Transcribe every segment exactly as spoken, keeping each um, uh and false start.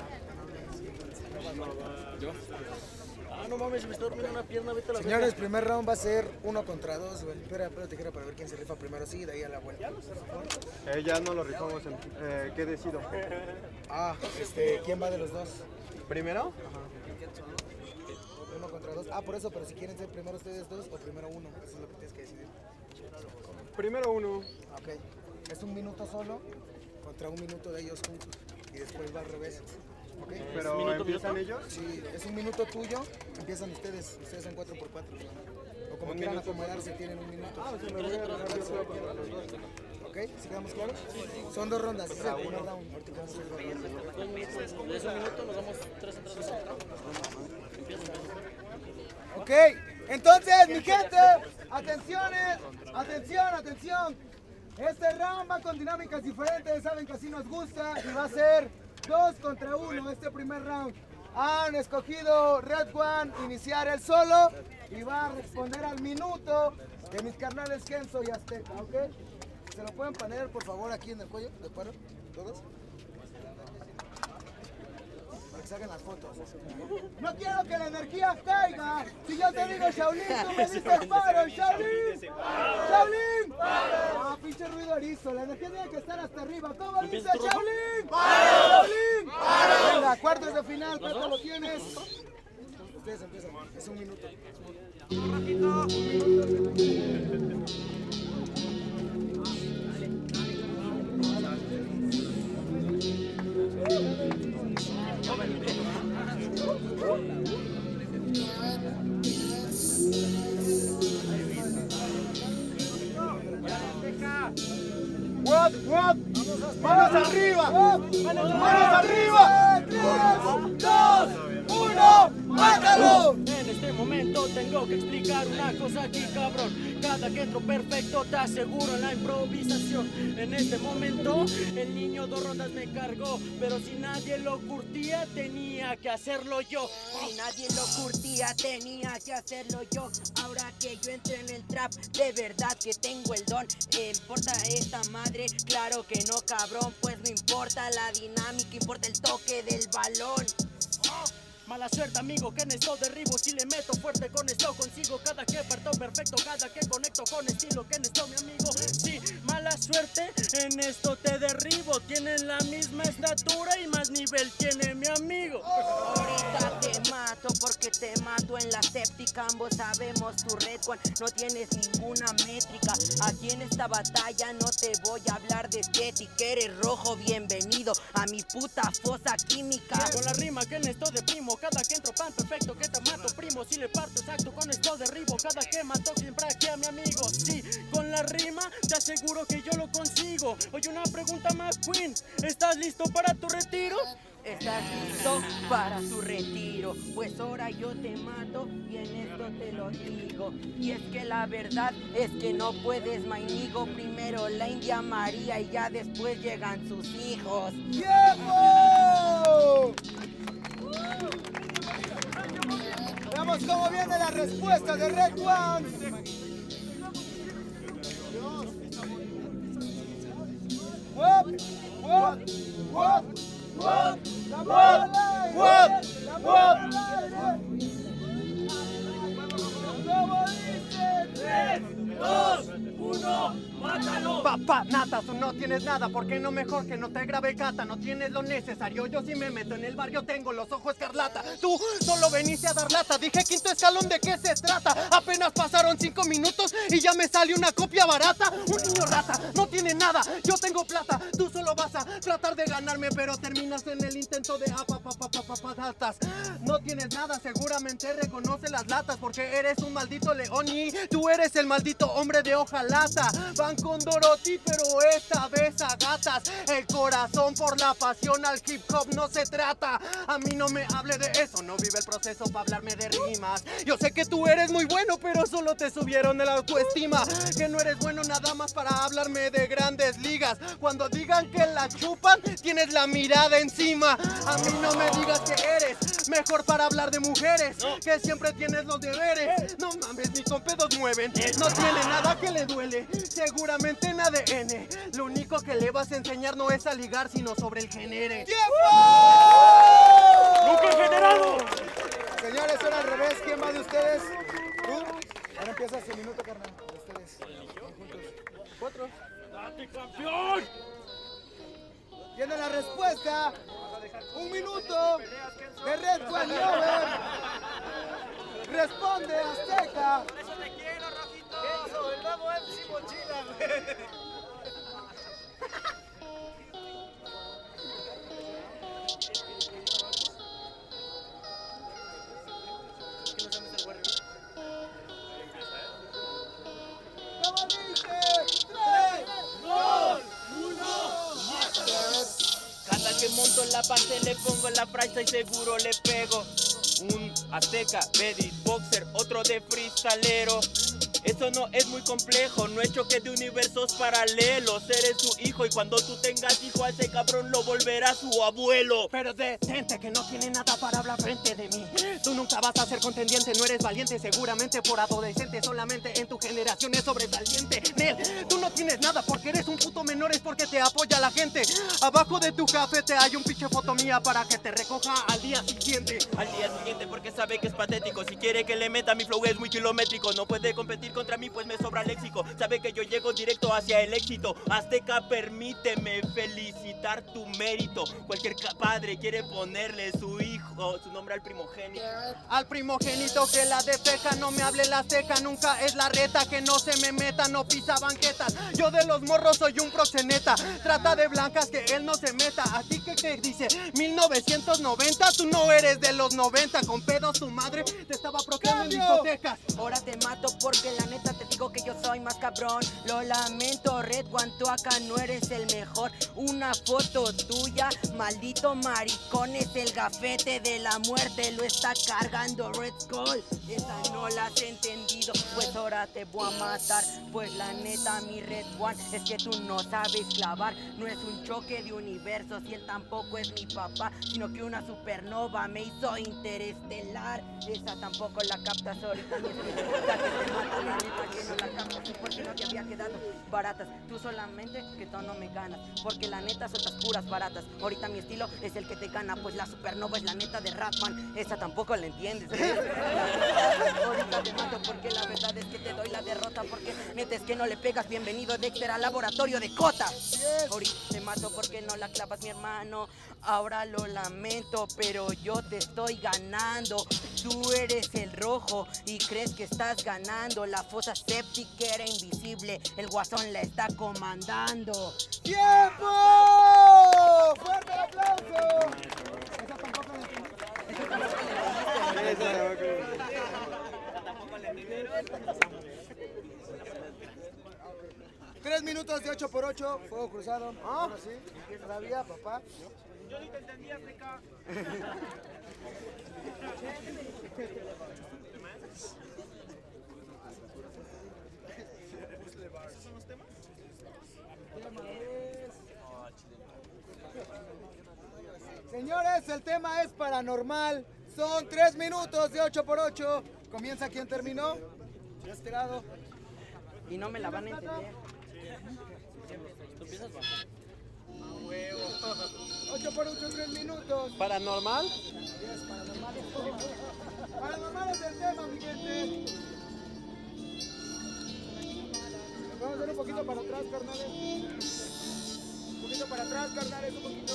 ¿Yo? Ah, no mames, me está durmiendo una pierna, vete a la Señores, verga. Primer round va a ser uno contra dos, güey. Espera, pero tijera para ver quién se rifa primero, sí, de ahí a la vuelta. Eh, ya no lo rifamos, en, eh, ¿qué decido? Ah, este, ¿quién va de los dos? ¿Primero? Ajá. Uno contra dos. Ah, por eso, pero si quieren ser primero ustedes dos o primero uno, eso es lo que tienes que decidir. Primero uno. Ok, es un minuto solo contra un minuto de ellos juntos y después va al revés. Okay. ¿Pero minuto, empiezan minuto? ellos? Sí, es un minuto tuyo, empiezan ustedes, ustedes son cuatro por cuatro. O como quieran acomodarse, tienen un minuto. Ah, se me voy a agarrar yo solo contra los dos. ¿Ok? ¿Sí quedamos claros? Son dos rondas, es el primer round. Ahorita vamos a hacer dos rondas. Dos minutos, de ese minuto nos damos tres entradas. Ok, entonces, mi gente, atenciones, atención, atención. Este round va con dinámicas diferentes, saben que así nos gusta y va a ser dos contra uno este primer round. Han escogido Red One iniciar el solo y va a responder al minuto de mis carnales Kenzo y Azteca, ¿ok? ¿Se lo pueden poner por favor aquí en el cuello? ¿De acuerdo? ¿Todos? Para que se hagan las fotos. No quiero que la energía caiga. Si yo te digo Shaolin, tú me dices paro, Shaolin. Shaolin. Ah, pinche ruido erizo. La energía tiene que estar hasta arriba. ¿Cómo dice Shaolin? Shaolin. Venga, cuartos de final, Pepe, lo tienes. Ustedes empiezan. Es un minuto. What, what? ¡Manos arriba! ¡Manos arriba! tres, dos, uno, ¡mátalo! En este momento tengo que explicar una cosa aquí, cabrón. Cada que entro perfecto te aseguro en la improvisación. En este momento el niño dos rondas me cargó, pero si nadie lo curtía tenía que hacerlo yo. Si nadie lo curtía tenía que hacerlo yo. Ahora que yo entré en el trap, de verdad que tengo el don. ¿Eh, ¿Importa esta madre? Claro que no, cabrón. Pues no importa la dinámica, importa el toque del balón. Mala suerte, amigo, que en esto derribo. Si le meto fuerte con esto consigo. Cada que parto perfecto, cada que conecto con estilo. Que en esto, mi amigo, sí, mala suerte, en esto te derribo. Tienen la misma estatura y más nivel tiene mi amigo. Ahorita te mato porque te mato en la séptica. Ambos sabemos tu red one, no tienes ninguna métrica. Aquí en esta batalla no te voy a hablar de estética. Eres rojo, bienvenido a mi puta fosa química. Con la rima que en esto deprimo. Cada que entro pan perfecto, que te mato, primo. Si le parto exacto, con esto derribo. Cada que mato siempre aquí a mi amigo. Sí, con la rima te aseguro que yo lo consigo. Oye, una pregunta más, Queen. ¿Estás listo para tu retiro? ¿Estás listo para tu retiro? Pues ahora yo te mato y en esto te lo digo. Y es que la verdad es que no puedes, mainigo. Primero la India María y ya después llegan sus hijos. ¡Tiempo! Veamos cómo viene la respuesta de Red One. What? What? What? What? La bola. What? La bola. ¿Cómo dice? tres, dos, uno, mátalo. Papá, nata, tú no tienes nada, ¿por qué no mejor que no te grabe gata? No tienes lo necesario, yo sí me meto en el barrio, tengo los ojos escarlata. Tú solo veniste a dar lata, dije quinto escalón, ¿de qué se trata? Apenas pasaron cinco minutos y ya me salió una copia barata. Un niño rata, no tiene nada, yo tengo plata. Tú solo vas a tratar de ganarme, pero terminas en el intento de apapapapapatatas. No tienes nada, seguramente reconoce las latas, porque eres un maldito león y tú eres el maldito hombre de hojalata. Van con Dorothy, pero esta vez a gatas. El corazón por la pasión al hip hop no se trata. A mí no me hable de eso, no vive el proceso para hablarme de rimas. Yo sé que tú eres muy bueno, pero solo te subieron el autoestima. Que no eres bueno nada más para hablarme de grandes ligas. Cuando digan que la chupan, tienes la mirada encima. A mí no me digas que eres mejor para hablar de mujeres, que siempre tienes los deberes. No mames, ni con pedos mueven. No tiene nada que le duele, seguramente en A D N. Lo único que le vas a enseñar no es a ligar, sino sobre el genere. ¡Tiempo! respuesta. Un minuto de Red One Lover. Responde Azteca. Eso te quiero, Rojito. Eso, el nuevo M C Mochila, güey. ¿Cómo dice? tres, dos, uno. Cada que monto en la parte le pongo la frase y seguro le pego. Un azteca, beatboxer, otro de freestalero. Eso no es muy complejo, no es choque de universos paralelos. Eres su hijo y cuando tú tengas hijo a ese cabrón lo volverá su abuelo. Pero detente que no tiene nada para hablar frente de mí. Tú nunca vas a ser contendiente, no eres valiente. Seguramente por adolescente, solamente en tu generación es sobresaliente. Nel, tú no tienes nada porque eres un puto menor, es porque te apoya la gente. Abajo de tu cafete hay un pinche foto mía para que te recoja al día siguiente. Al día siguiente porque sabe que es patético. Si quiere que le meta mi flow es muy kilométrico. No puede competir contra mí pues me sobra léxico. Sabe que yo llego directo hacia el éxito. Azteca, permíteme felicitar tu mérito. Cualquier padre quiere ponerle su hijo, su nombre al primogénito. Al primogénito que la defeca, no me hable la azteca, nunca es la reta. Que no se me meta, no pisa banquetas. Yo de los morros soy un proxeneta. Trata de blancas que él no se meta. Así que te dice mil novecientos noventa, tú no eres de los noventa. Con pedos tu madre te estaba procreando en discotecas. Ahora te mato porque la neta te digo que yo soy más cabrón. Lo lamento, Red One, tú acá no eres el mejor. Una foto tuya, maldito maricón, es el gafete de la muerte, lo está cargando Red Skull. Esa no la has entendido, pues ahora te voy a matar. Pues la neta, mi Red One, es que tú no sabes clavar. No es un choque de universos y él tampoco es mi papá, sino que una supernova me hizo interestelar. Esa tampoco la captas ahorita, ni es que te mata, la neta que no la captas, porque no te había quedado baratas. Tú solamente que tú no me ganas, porque la neta sueltas puras baratas. Ahorita mi estilo es el que te gana, pues la supernova es la neta de Ratman. Esa tampoco la entiendes, ¿eh? Ahorita te mato porque la verdad es que te doy la derrota, porque neta es que no le pegas. Bienvenido Dexter al laboratorio de Cota. Ahorita te mato porque no la clavas, mi hermano. Ahora lo lamento, pero yo te estoy ganando. Tú eres el rojo y crees que estás ganando. La fosa séptica era invisible, el guasón la está comandando. ¡Tiempo! ¡Fuerte el aplauso! Esa tampoco la entendí. Tres minutos de ocho por ocho, fuego cruzado. Ahora sí, todavía, papá. Yo ni te entendí, África. ¿Esos son los temas? Señores, el tema es paranormal. Son tres minutos de ocho por ocho. Comienza quien terminó. De este lado. Y no me la van a entender. ocho por ocho, tres minutos. ¿Paranormal? Yes, paranormal es todo. Paranormal es el tema, mi gente. Vamos a hacer un poquito para atrás, carnales. Un poquito para atrás, carnales, un poquito.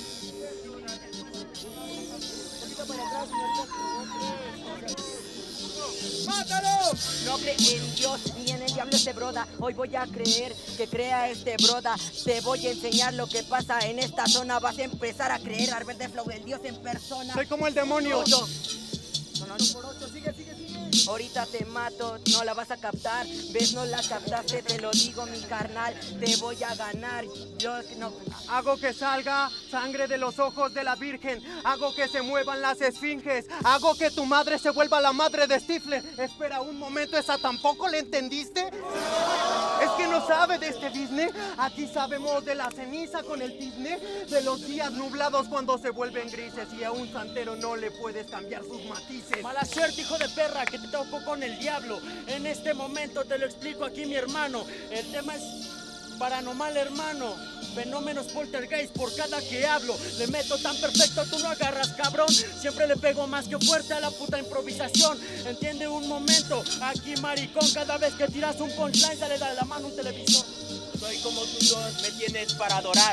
Un poquito para atrás, señorita. ¡Mátalo! No cree en Dios ni en el diablo este broda. Hoy voy a creer que crea este broda. Te voy a enseñar lo que pasa en esta zona. Vas a empezar a creer al ver de flow el Dios en persona. Soy como el demonio. Yo, Son ocho por ocho, sigue, sigue, sigue. ahorita te mato, no la vas a captar. Ves, no la captaste, te lo digo, mi carnal. Te voy a ganar. Yo no. Hago que salga sangre de los ojos de la Virgen. Hago que se muevan las esfinges. Hago que tu madre se vuelva la madre de Stifler. Espera un momento, ¿esa tampoco le entendiste? Es que no sabe de este Disney. Aquí sabemos de la ceniza con el Disney, de los días nublados cuando se vuelven grises y a un santero no le puedes cambiar sus matices. Mala suerte, hijo de perra, que te tocó con el diablo. En este momento te lo explico aquí, mi hermano. El tema es paranormal, hermano. Fenómenos poltergeist por cada que hablo. Le meto tan perfecto, tú no agarras, cabrón. Siempre le pego más que fuerte a la puta improvisación. Entiende un momento, aquí maricón. Cada vez que tiras un punchline sale de la mano un televisor. Soy como tu Dios, me tienes para adorar.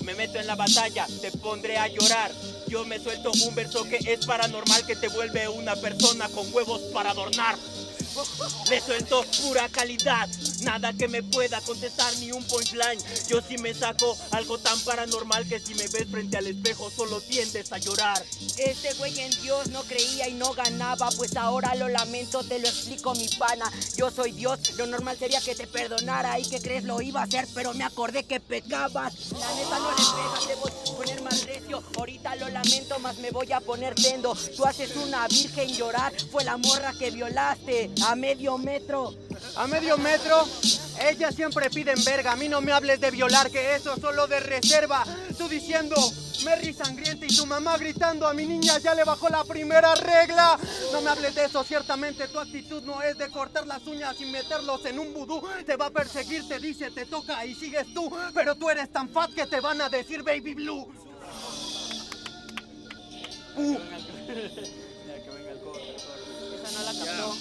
me meto en la batalla, te pondré a llorar. Yo me suelto un verso que es paranormal, que te vuelve una persona con huevos para adornar. Le suelto pura calidad, nada que me pueda contestar ni un punchline. Yo sí me saco algo tan paranormal que si me ves frente al espejo solo tiendes a llorar. Este güey en Dios no creía y no ganaba, pues ahora lo lamento, te lo explico mi pana. Yo soy Dios, lo normal sería que te perdonara y que crees lo iba a hacer, pero me acordé que pecabas. La neta no le pegas, te voy a poner más recio. Ahorita lo lamento, más me voy a poner tendo. Tú haces una virgen llorar, fue la morra que violaste a medio metro. A medio metro, ella siempre piden verga. A mí no me hables de violar, que eso es solo de reserva. Tú diciendo Merry sangrienta y tu mamá gritando a mi niña ya le bajó la primera regla. No me hables de eso, ciertamente tu actitud no es de cortar las uñas y meterlos en un vudú. Te va a perseguir, te dice, te toca y sigues tú, pero tú eres tan fat que te van a decir baby blue. Uh. Esa no la captó.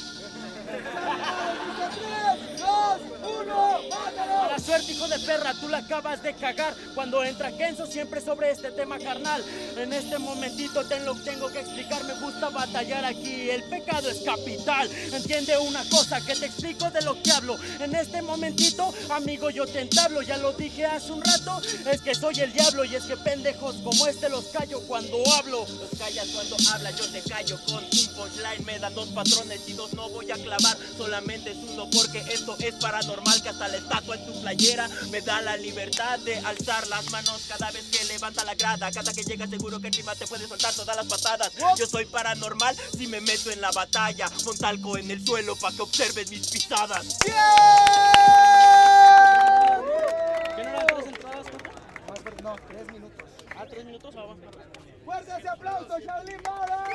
tres, dos, uno, ¡mátalo! Mala suerte, hijo de perra, tú la acabas de cagar. Cuando entra Kenzo siempre sobre este tema carnal. En este momentito te lo tengo que explicar. Me gusta batallar aquí, el pecado es capital. Entiende una cosa que te explico de lo que hablo. En este momentito, amigo, yo te entablo. Ya lo dije hace un rato, es que soy el diablo. Y es que pendejos como este los callo cuando hablo. Los callas cuando hablas, yo te callo con un punchline. Me dan dos patrones y dos no voy a clavar, solamente es uno porque esto es paranormal. Que hasta la estatua en tu playera me da la libertad de alzar las manos cada vez que levanta la grada. Cada que llega seguro que encima te puede soltar todas las patadas. Yo soy paranormal si me meto en la batalla. Con talco en el suelo pa' que observes mis pisadas. ¿Qué no eran tres entradas, Jota? No, tres minutos. Ah, tres minutos, vamos. ¡Fuerza ese aplauso, Charly Mora!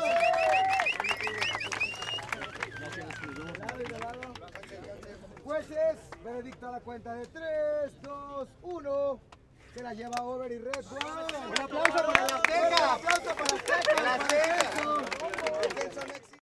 Jueces, veredicto a la cuenta de tres, dos, uno. Se la lleva Over y Red One. Un aplauso para la Azteca. Un aplauso para la Azteca. La Azteca.